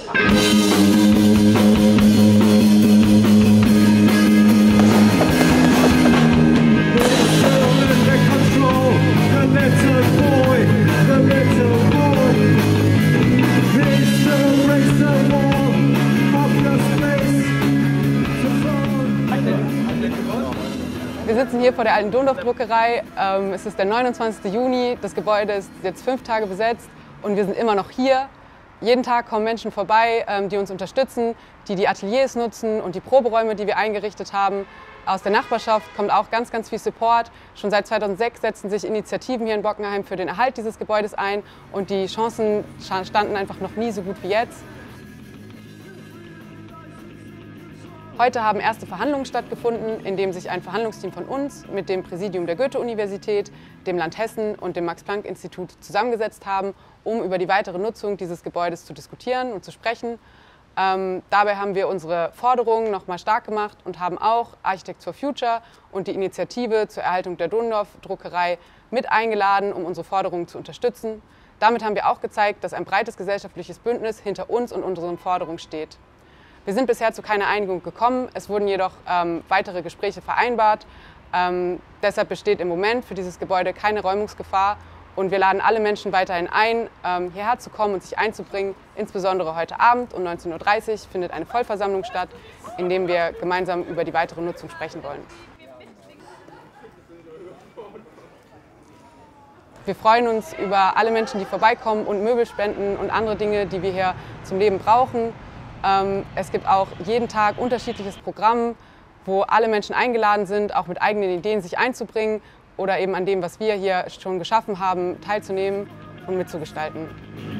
Wir sitzen hier vor der alten Dondorf-Druckerei. Es ist der 29. Juni, das Gebäude ist jetzt 5 Tage besetzt und wir sind immer noch hier. Jeden Tag kommen Menschen vorbei, die uns unterstützen, die die Ateliers nutzen und die Proberäume, die wir eingerichtet haben. Aus der Nachbarschaft kommt auch ganz, ganz viel Support. Schon seit 2006 setzen sich Initiativen hier in Bockenheim für den Erhalt dieses Gebäudes ein und die Chancen standen einfach noch nie so gut wie jetzt. Heute haben erste Verhandlungen stattgefunden, in denen sich ein Verhandlungsteam von uns mit dem Präsidium der Goethe-Universität, dem Land Hessen und dem Max-Planck-Institut zusammengesetzt haben, um über die weitere Nutzung dieses Gebäudes zu diskutieren und zu sprechen. Dabei haben wir unsere Forderungen noch mal stark gemacht und haben auch Architects for Future und die Initiative zur Erhaltung der Dondorf-Druckerei mit eingeladen, um unsere Forderungen zu unterstützen. Damit haben wir auch gezeigt, dass ein breites gesellschaftliches Bündnis hinter uns und unseren Forderungen steht. Wir sind bisher zu keiner Einigung gekommen, es wurden jedoch weitere Gespräche vereinbart. Deshalb besteht im Moment für dieses Gebäude keine Räumungsgefahr und wir laden alle Menschen weiterhin ein, hierher zu kommen und sich einzubringen. Insbesondere heute Abend um 19:30 Uhr findet eine Vollversammlung statt, in der wir gemeinsam über die weitere Nutzung sprechen wollen. Wir freuen uns über alle Menschen, die vorbeikommen und Möbel spenden und andere Dinge, die wir hier zum Leben brauchen. Es gibt auch jeden Tag unterschiedliches Programm, wo alle Menschen eingeladen sind, auch mit eigenen Ideen sich einzubringen oder eben an dem, was wir hier schon geschaffen haben, teilzunehmen und mitzugestalten.